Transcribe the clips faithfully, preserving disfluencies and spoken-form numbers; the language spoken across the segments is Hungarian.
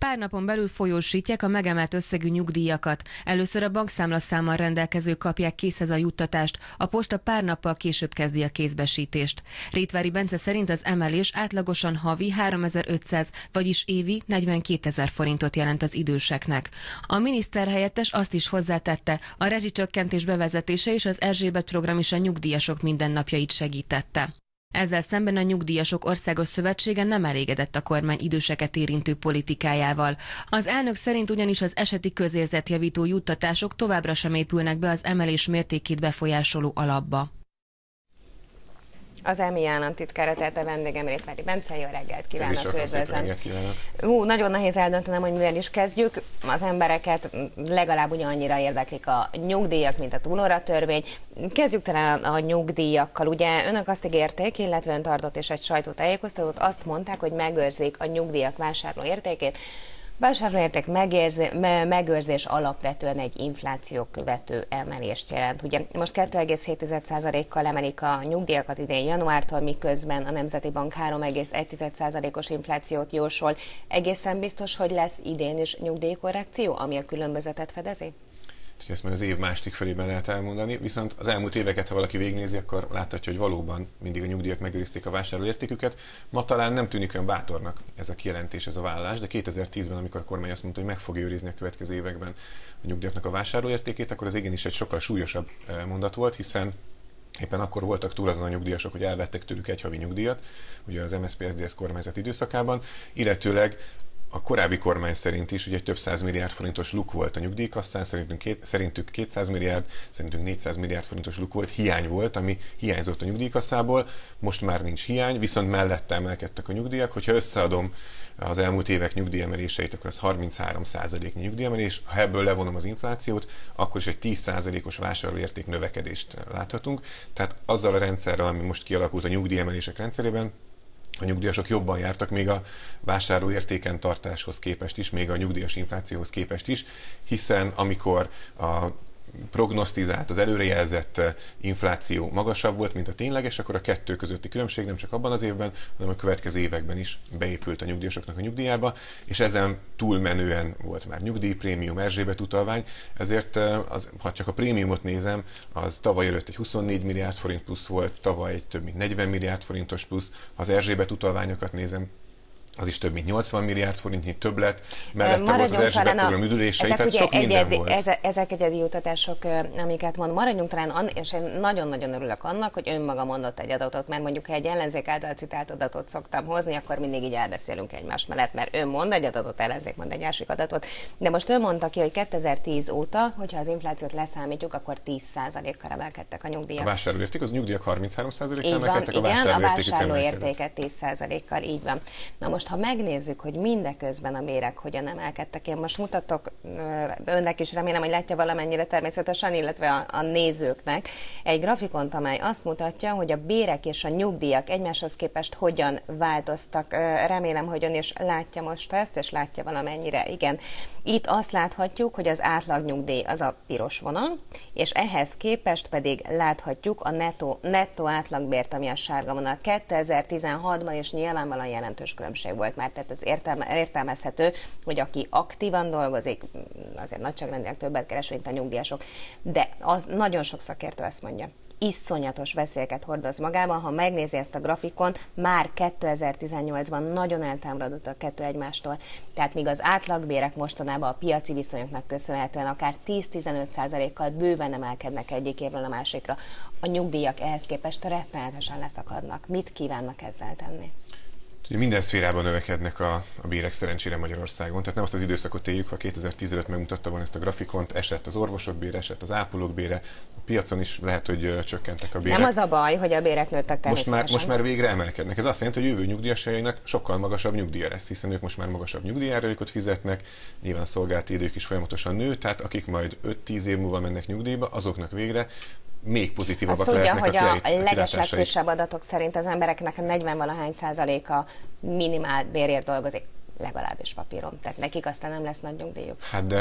pár napon belül folyósítják a megemelt összegű nyugdíjakat. Először a bankszámlaszámmal rendelkezők kapják készhez a juttatást, a posta pár nappal később kezdi a kézbesítést. Rétvári Bence szerint az emelés átlagosan havi háromezer-ötszáz, vagyis évi negyvenkétezer forintot jelent az időseknek. A miniszterhelyettes azt is hozzátette, a rezsicsökkentés bevezetése és az Erzsébet program is a nyugdíjasok mindennapjait segítette. Ezzel szemben a Nyugdíjasok Országos Szövetsége nem elégedett a kormány időseket érintő politikájával. Az elnök szerint ugyanis az eseti közérzetjavító juttatások továbbra sem épülnek be az emelés mértékét befolyásoló alapba. Az EMI államtitkára, tehát a vendégem Rétvári Bence, jó reggelt kívánok, üdvözlöm. Ú, nagyon nehéz eldöntenem, hogy mivel is kezdjük. Az embereket legalább ugyanannyira érdeklik a nyugdíjak, mint a túlóratörvény. Kezdjük talán a nyugdíjakkal. Ugye önök azt ígérték, illetve ön tartott és egy sajtótájékoztatót, azt mondták, hogy megőrzik a nyugdíjak vásárló értékét. Vásárlóérték megőrzés alapvetően egy infláció követő emelést jelent. Ugye most kettő egész hét százalékkal emelik a nyugdíjakat idén januártól, miközben a Nemzeti Bank három egész egy százalékos inflációt jósol. Egészen biztos, hogy lesz idén is nyugdíjkorrekció, ami a különbözetet fedezi? Ezt már az év másik felében lehet elmondani, viszont az elmúlt éveket, ha valaki végignézi, akkor láthatja, hogy valóban mindig a nyugdíjak megőrizték a vásárlóértéküket. Ma talán nem tűnik olyan bátornak ez a kijelentés, ez a vállalás, de kétezer-tízben, amikor a kormány azt mondta, hogy meg fogja őrizni a következő években a nyugdíjaknak a vásárlóértékét, akkor az igenis egy sokkal súlyosabb mondat volt, hiszen éppen akkor voltak túl azon a nyugdíjasok, hogy elvettek tőlük egy havi nyugdíjat, ugye az em es zé pé es zé dé es kormányzat időszakában, illetőleg a korábbi kormány szerint is ugye több száz milliárd forintos luk volt a nyugdíjkasszán, szerintünk, két, szerintük kétszáz milliárd, szerintünk négyszáz milliárd forintos luk volt, hiány volt, ami hiányzott a nyugdíjkasszából, most már nincs hiány, viszont mellette emelkedtek a nyugdíjak, hogyha összeadom az elmúlt évek nyugdíjemeléseit, akkor az harminchárom százaléknyi nyugdíjemelés, ha ebből levonom az inflációt, akkor is egy tíz százalékos vásárlóérték növekedést láthatunk, tehát azzal a rendszerrel, ami most kialakult a nyugdíjemelések rendszerében, a nyugdíjasok jobban jártak még a vásárlóértéken tartáshoz képest is, még a nyugdíjas inflációhoz képest is, hiszen amikor a prognosztizált, az előrejelzett infláció magasabb volt, mint a tényleges, akkor a kettő közötti különbség nem csak abban az évben, hanem a következő években is beépült a nyugdíjasoknak a nyugdíjába, és ezen túlmenően volt már nyugdíjprémium, Erzsébet utalvány, ezért az, ha csak a prémiumot nézem, az tavaly előtt egy huszonnégy milliárd forint plusz volt, tavaly egy több mint negyven milliárd forintos plusz, ha az Erzsébet utalványokat nézem, az is több mint nyolcvan milliárd forintnyi többlet, mellette maradjunk volt az Erzsébet program üdülései, tehát sok minden egyedi, volt. Ezek, ezek egyedi jutatások, amiket mond, maradjunk talán, és én nagyon-nagyon örülök annak, hogy ön maga mondott egy adatot, mert mondjuk, ha egy ellenzék által citált adatot szoktam hozni, akkor mindig így elbeszélünk egymás mellett, mert ön mond egy adatot, ellenzék mond egy másik adatot, de most ön mondta ki, hogy kétezer-tíz óta, hogyha az inflációt leszámítjuk, akkor tíz százalékkal emelkedtek a nyugdíjak. A vásárlóérték, az nyugdíjak harminchárom százalékkal emelkedtek, a vásárlóértéket a vásárlóértéket tíz százalékkal, így van. Na most, ha megnézzük, hogy mindeközben a bérek hogyan emelkedtek, én most mutatok önnek is, remélem, hogy látja valamennyire természetesen, illetve a, a nézőknek egy grafikont, amely azt mutatja, hogy a bérek és a nyugdíjak egymáshoz képest hogyan változtak. Remélem, hogy ön is látja most ezt, és látja valamennyire. Igen. Itt azt láthatjuk, hogy az átlagnyugdíj az a piros vonal, és ehhez képest pedig láthatjuk a nettó, nettó átlagbért, ami a sárga vonal. kétezer-tizenhatban, és nyilvánvalóan jelentős különbség volt már, tehát ez értelme, értelmezhető, hogy aki aktívan dolgozik, azért nagyságrendileg többet keres, mint a nyugdíjasok. De az nagyon sok szakértő ezt mondja. Iszonyatos veszélyeket hordoz magában, ha megnézi ezt a grafikon, már kétezer-tizennyolcban nagyon eltávolodott a kettő egymástól. Tehát míg az átlagbérek mostanában a piaci viszonyoknak köszönhetően akár tíz-tizenöt százalékkal bőven emelkednek egyik évről a másikra, a nyugdíjak ehhez képest rettenetesen leszakadnak. Mit kívánnak ezzel tenni? Minden szférában növekednek a, a bérek szerencsére Magyarországon, tehát nem azt az időszakot éljük, ha kétezer-tíz előtt megmutatta volna ezt a grafikont, esett az orvosok bére, esett az ápolók bére, a piacon is lehet, hogy uh, csökkentek a bérek. Nem az a baj, hogy a bérek nőttek természetesen. Most már, most már végre emelkednek. Ez azt jelenti, hogy jövő nyugdíjasainak sokkal magasabb nyugdíja lesz, hiszen ők most már magasabb nyugdíjjárulékot fizetnek, nyilván a szolgálati idők is folyamatosan nő, tehát akik majd öt-tíz év múlva mennek nyugdíjba, azoknak végre még pozitívabbak azt lehetnek tudja, a hogy a legeslegfrissebb adatok szerint az embereknek a negyven-valahány százaléka minimál bérért dolgozik, legalábbis papíron. Tehát nekik aztán nem lesz nagy nyugdíjuk. Hát de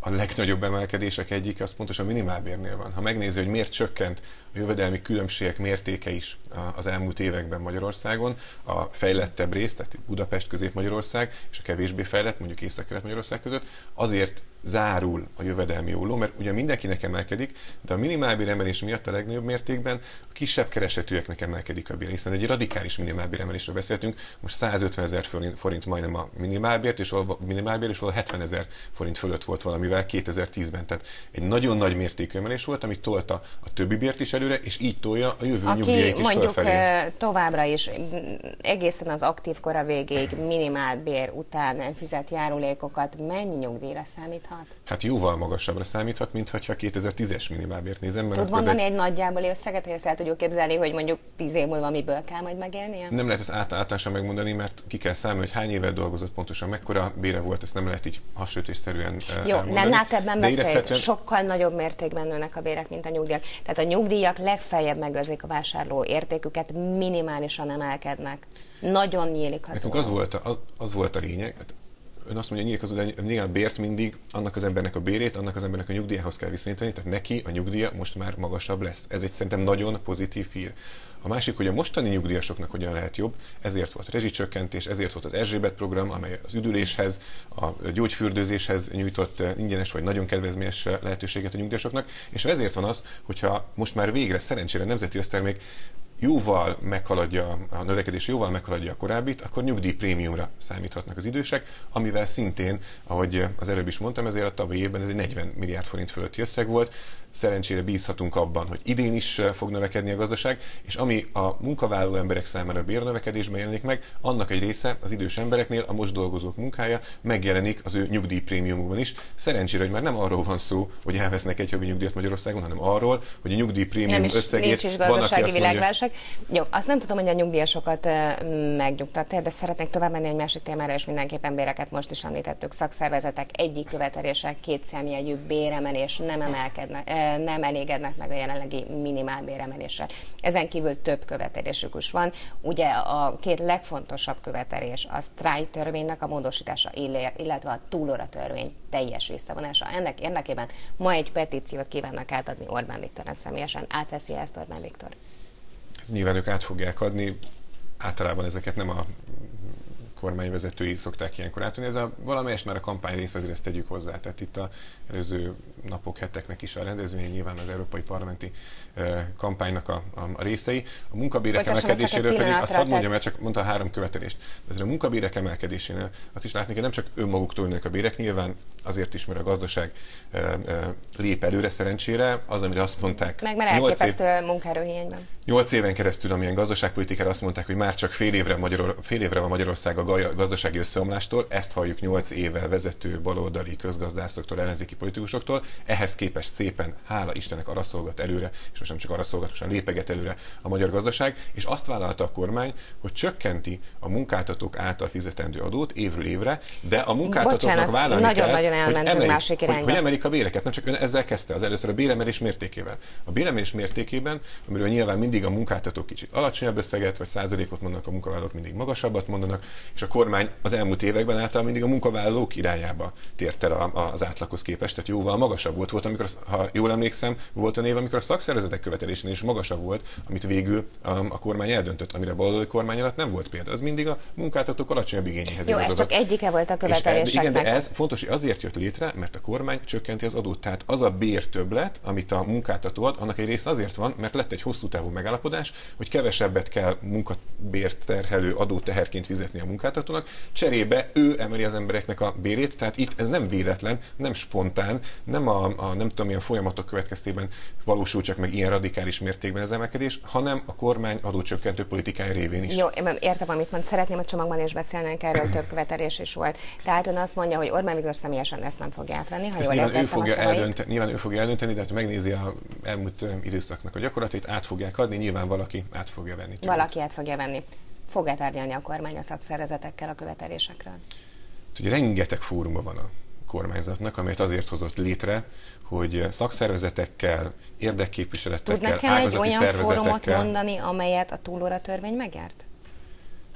a legnagyobb emelkedések egyik az pontosan a minimálbérnél van. Ha megnézi, hogy miért csökkent a jövedelmi különbségek mértéke is az elmúlt években Magyarországon, a fejlettebb rész, tehát Budapest, Közép-Magyarország és a kevésbé fejlett, mondjuk Észak-Kelet-Magyarország között, azért zárul a jövedelmi olló, mert ugye mindenkinek emelkedik, de a minimálbér emelés miatt a legnagyobb mértékben a kisebb keresetűeknek emelkedik a bér, hiszen egy radikális minimálbér emelésről beszéltünk, most százötven ezer forint majdnem a minimálbért, és a minimálbér is valahol hetven ezer forint fölött volt valamivel kétezer-tízben. Tehát egy nagyon nagy mértékű emelés volt, ami tolta a többi bért is előre, és így tolja a jövő Aki nyugdíjait is mondjuk fölfelé. Továbbra is egészen az aktív kora végéig minimálbér után nem fizet járulékokat, mennyi nyugdíjra számíthat? Hát jóval magasabbra számíthat, mint ha kétezer-tízes minimálbért nézem. Tud mondani egy, egy nagyjából összeget, hogy ezt el tudjuk képzelni, hogy mondjuk tíz év múlva miből kell majd megélnie? Nem lehet ezt általánosan megmondani, mert ki kell számolni, hogy hány évet dolgozott pontosan, mekkora bére volt, ezt nem lehet így hasonlítésszerűen Jó, elmondani. nem lát ebben beszélt, érezhetően... sokkal nagyobb mértékben nőnek a bérek, mint a nyugdíjak. Tehát a nyugdíjak legfeljebb megőrzik a vásárló értéküket, minimálisan emelkednek. Nagyon nyílik az Nekünk az volt, a, az, az volt a lényeg, hát ön azt mondja, hogy nyílik az, de a bért mindig annak az embernek a bérét, annak az embernek a nyugdíjához kell viszonyítani, tehát neki a nyugdíja most már magasabb lesz. Ez egy szerintem nagyon pozitív hír. A másik, hogy a mostani nyugdíjasoknak hogyan lehet jobb, ezért volt rezsicsökkentés, ezért volt az Erzsébet program, amely az üdüléshez, a gyógyfürdőzéshez nyújtott ingyenes vagy nagyon kedvezményes lehetőséget a nyugdíjasoknak, és ezért van az, hogyha most már végre szerencsére a nemzeti össztermék jóval meghaladja, a növekedés jóval meghaladja a korábbit, akkor nyugdíjprémiumra számíthatnak az idősek, amivel szintén, ahogy az előbb is mondtam, ezért a tavalyi évben ez egy negyven milliárd forint fölötti összeg volt. Szerencsére bízhatunk abban, hogy idén is fog növekedni a gazdaság, és ami a munkavállaló emberek számára bérnövekedésben jelenik meg, annak egy része az idős embereknél, a most dolgozók munkája megjelenik az ő nyugdíjprémiumukban is. Szerencsére, hogy már nem arról van szó, hogy elvesznek egy havi nyugdíjat Magyarországon, hanem arról, hogy a nyugdíjprémium összegét nincs is gazdasági világválság. Jó, azt nem tudom, hogy a nyugdíjasokat megnyugtatja, de szeretnék tovább menni egy másik témára, és mindenképpen béreket most is említettük. Szakszervezetek egyik követelése két számjegyű béremelés, nem emelkednek, nem elégednek meg a jelenlegi minimálbéremelésre. Ezen kívül több követelésük is van. Ugye a két legfontosabb követelés a sztrájk törvénynek a módosítása, illetve a túlóra törvény teljes visszavonása. Ennek érdekében ma egy petíciót kívánnak átadni Orbán Viktornak személyesen. Átveszi ezt Orbán Viktor? Nyilván ők át fogják adni, általában ezeket nem a kormányvezetői szokták ilyenkor átvenni. Ez a valamelyest már a kampány része, azért ezt tegyük hozzá. Tehát itt a előző napok, heteknek is a rendezvény, nyilván az európai parlamenti uh, kampánynak a, a részei. A munkabérek emelkedéséről pedig azt hadd mondjam, mert csak mondta a három követelést. Ezért a munkabérek emelkedésénél azt is látni kell, nem csak önmaguktól nőnek a bérek, nyilván azért is, mert a gazdaság uh, uh, lép előre szerencsére, az, amire azt mondták. Meg már elképesztő munkaerőhiányban. Nyolc éven keresztül, amilyen gazdaságpolitikára azt mondták, hogy már csak fél évre, Magyar, fél évre van Magyarország a gazdasági összeomlástól, ezt halljuk nyolc évvel vezető baloldali közgazdászoktól, ellenzéki politikusoktól, ehhez képest szépen, hála Istennek, arra szolgat előre, és most nem csak arra szolgat, most lépeget előre a magyar gazdaság, és azt vállalta a kormány, hogy csökkenti a munkáltatók által fizetendő adót évről évre, de a munkáltatóknak vállalni nagyon, kell, nagyon hogy, emelik, másik hogy, hogy emelik a béreket, nem csak ön ezzel kezdte az először a béremelés mértékével. A béremelés mértékében, amiről nyilván mindig a munkáltatók kicsit alacsonyabb összeget, vagy százalékot mondanak, a munkavállalók mindig magasabbat mondanak, és a kormány az elmúlt években általában mindig a munkavállalók irányába tért el az átlaghoz képest, tehát jóval magasabb volt, volt amikor, ha jól emlékszem, volt a név, amikor a szakszervezetek követelésén is magasabb volt, amit végül a, a kormány eldöntött, amire a baloldali kormány alatt nem volt példa. Az mindig a munkáltatók alacsonyabb igényéhez Jó, ez csak egyike volt a követeléseknek. Igen, de ez fontos, hogy azért jött létre, mert a kormány csökkenti az adót. Tehát az a bértöbblet, amit a munkáltató ad, annak egy része azért van, mert lett egy hosszú távú megállapodás, hogy kevesebbet kell munkabért terhelő adóteherként fizetni a munkáltatónak, cserébe ő emeli az embereknek a bérét, tehát itt ez nem véletlen, nem spontán, nem a, a nem tudom milyen folyamatok következtében valósul csak meg ilyen radikális mértékben az emelkedés, hanem a kormány adócsökkentő politikája révén is. Jó, értem, amit mond. Szeretném a csomagban is beszélnünk erről, több követelés is volt. Tehát ön azt mondja, hogy Orbán Viktor személyesen ezt nem fogja átvenni, ha jól nyilván, ő fogja a eldönteni, nyilván ő fogja eldönteni, de ha megnézi a elmúlt időszaknak a gyakorlatait, át fogják adni, nyilván valaki át fogja venni. Tőle. Valaki át fogja venni. Fog-e tárgyalni a kormány a szakszervezetekkel a követelésekről? Ugye rengeteg fóruma van a kormányzatnak, amelyet azért hozott létre, hogy szakszervezetekkel, érdekképviseletekkel, ágazati szervezetekkel... Tud nekem egy olyan fórumot mondani, amelyet a túlóra törvény megjárt?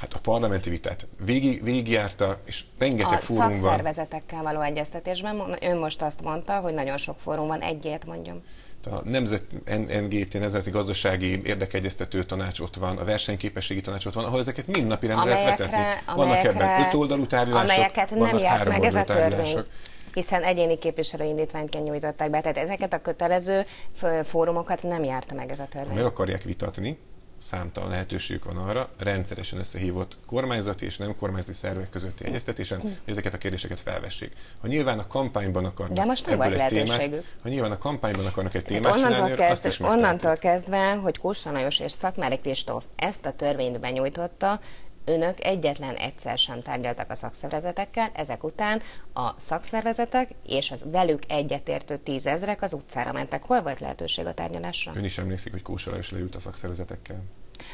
Hát a parlamenti vitát végig, végigjárta, és rengeteg a fórumban... A szakszervezetekkel való egyeztetésben ön most azt mondta, hogy nagyon sok fórum van, egyet mondjam. A Nemzet, en gé té, Nemzeti Gazdasági Érdekegyeztető Tanács ott van, a Versenyképességi Tanács ott van, ahol ezeket mind napi rendre lehet vetetni. Vannak ebben ötoldalú tárgyalások, amelyeket nem járt meg ez a törvény, hiszen egyéni képviselőindítványként nyújtották be. Tehát ezeket a kötelező fórumokat nem járta meg ez a törvény. Meg akarják vitatni, számtalan lehetőségük van arra, rendszeresen összehívott kormányzati és nem kormányzati szervek közötti egyeztetésen, hogy ezeket a kérdéseket felvessék. Ha nyilván a kampányban akarnak De most nem volt lehetőségük. Témát, ha nyilván a kampányban akarnak egy témát hát onnantól csinálni, kezd, azt is onnantól kezdve, hogy Kósa Lajos és Szatmári Kristóf ezt a törvényt benyújtotta, önök egyetlen egyszer sem tárgyaltak a szakszervezetekkel, ezek után a szakszervezetek és az velük egyetértő tízezrek az utcára mentek. Hol volt lehetőség a tárgyalásra? Ön is emlékszik, hogy Kósa Lajos leült a szakszervezetekkel?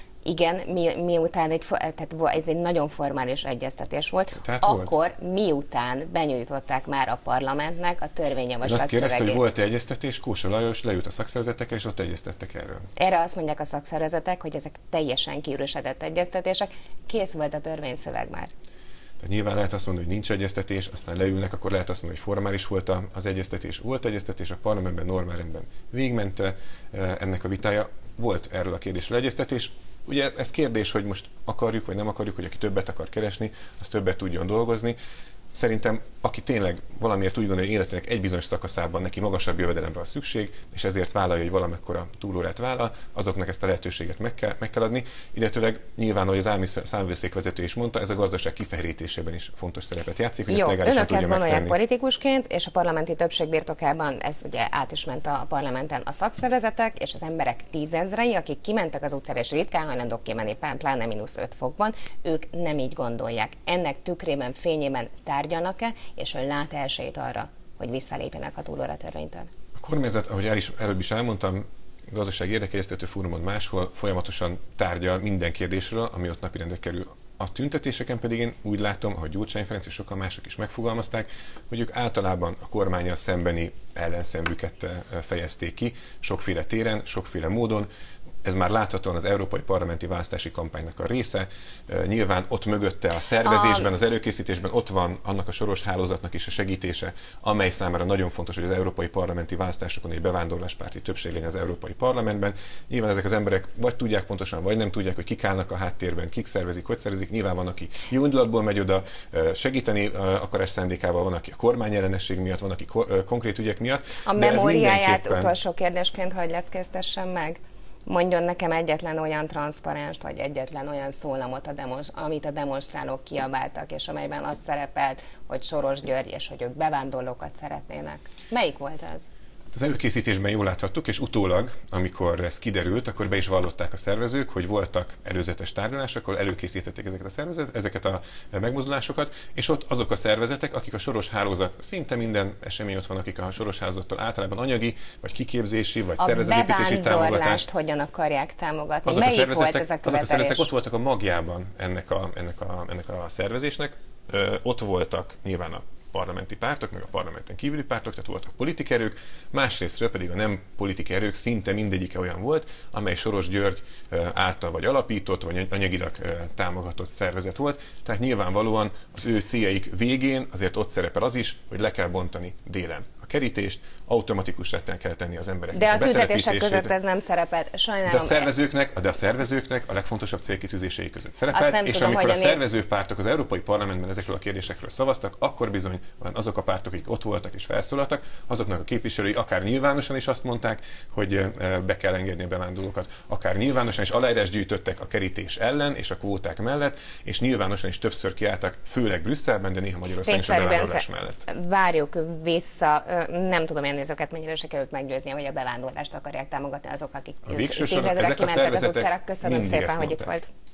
Igen, mi, miután egy, tehát ez egy nagyon formális egyeztetés volt, tehát akkor volt. Miután benyújtották már a parlamentnek a törvényjavaslat szövegét. Azt kérdezte, szövegét. hogy volt-e egyeztetés, Kósa Lajos leült a szakszervezetekkel, és ott egyeztettek erről. Erre azt mondják a szakszervezetek, hogy ezek teljesen kiüresedett egyeztetések, kész volt a törvényszöveg már. Tehát nyilván lehet azt mondani, hogy nincs egyeztetés, aztán leülnek, akkor lehet azt mondani, hogy formális volt az egyeztetés. Volt egyeztetés, a parlamentben normál rendben végigment ennek a vitája, volt erről a kérdésről egyeztetés. Ugye ez kérdés, hogy most akarjuk, vagy nem akarjuk, hogy aki többet akar keresni, az többet tudjon dolgozni. Szerintem, aki tényleg valamiért úgy gondolja, hogy életének egy bizonyos szakaszában neki magasabb jövedelemre van szükség, és ezért vállalja, hogy valamekkora túlórát vállal, azoknak ezt a lehetőséget meg kell, meg kell adni. Illetőleg nyilván, ahogy az állami számvevőszék vezető is mondta, ez a gazdaság kifehérítésében is fontos szerepet játszik, hogy Jó, ezt legálisan önök tudja ezt gondolják megtenni. politikusként, és a parlamenti többség birtokában ez ugye át is ment a parlamenten a szakszervezetek, és az emberek tízezrei, akik kimentek az utcára, és ritkán hajlandók kimenni, pláne mínusz öt fokban, ők nem így gondolják. Ennek tükrében, fényében tárgyalnak-e, és ön lát esélyt arra, hogy visszalépjenek a túlóra törvénytől? A kormányzat, ahogy el is, előbb is elmondtam, gazdasági érdekegyeztető fórumon máshol folyamatosan tárgyal minden kérdésről, ami ott napirendre kerül. A tüntetéseken pedig én úgy látom, ahogy Gyurcsány Ferenc és sokan mások is megfogalmazták, hogy ők általában a kormánnyal szembeni ellenszenvüket fejezték ki, sokféle téren, sokféle módon. Ez már láthatóan az európai parlamenti választási kampánynak a része. Nyilván ott mögötte a szervezésben, az előkészítésben ott van annak a soros hálózatnak is a segítése, amely számára nagyon fontos, hogy az európai parlamenti választásokon egy bevándorláspárti többség legyen az európai parlamentben. Nyilván ezek az emberek vagy tudják pontosan, vagy nem tudják, hogy kik állnak a háttérben, kik szervezik, hogy szervezik. Nyilván van, aki jó indulatból megy oda, segíteni akarás szándékával, van, aki a kormányellenesség miatt, van, aki konkrét ügyek miatt. A memóriáját utolsó kérdésként hagy leckésztessem meg. Mondjon nekem egyetlen olyan transzparenst, vagy egyetlen olyan szólamot, a demos, amit a demonstrálók kiabáltak, és amelyben az szerepelt, hogy Soros György, és hogy ők bevándorlókat szeretnének. Melyik volt ez? Az előkészítésben jól láthattuk, és utólag, amikor ez kiderült, akkor be is vallották a szervezők, hogy voltak előzetes tárgyalások, ahol előkészítették ezeket a szervezet, ezeket a megmozdulásokat, és ott azok a szervezetek, akik a soros hálózat, szinte minden esemény ott van, akik a soros hálózattal általában anyagi, vagy kiképzési, vagy szervezetépítési támogatást. A bevándorlást hogyan akarják támogatni? Azok Melyik a volt ez a követelés? Azok a szervezetek ott voltak a magjában ennek a, ennek a, ennek a szervezésnek, Ö, ott voltak nyilván a parlamenti pártok, meg a parlamenten kívüli pártok, tehát voltak politikerők, másrésztről pedig a nem politikerők szinte mindegyike olyan volt, amely Soros György által vagy alapított, vagy anyagilag támogatott szervezet volt, tehát nyilvánvalóan az ő céljaik végén azért ott szerepel az is, hogy le kell bontani délen a kerítést, automatikusra kell tenni az embereknek de a, a tüntetések között ez nem szerepelt. Sajnálom. De a szervezőknek, de a szervezőknek a legfontosabb célkitűzései között szerepelt, és tudom, amikor a a szervezőpártok az Európai Parlamentben ezekről a kérdésekről szavaztak, akkor bizony azok a pártok, akik ott voltak és felszólaltak, azoknak a képviselői akár nyilvánosan is azt mondták, hogy be kell engedni a bevándorlókat, akár nyilvánosan is aláírást gyűjtöttek a kerítés ellen és a kvóták mellett, és nyilvánosan is többször kiálltak, főleg Brüsszelben, de néha Magyarországon is a bevándorlás mellett. Várjuk vissza, nem tudom én nézőket mennyire sikerült meggyőzni, hogy a bevándorlást akarják támogatni azok, akik tízezrek kimentek az utcára. Köszönöm szépen, hogy itt volt.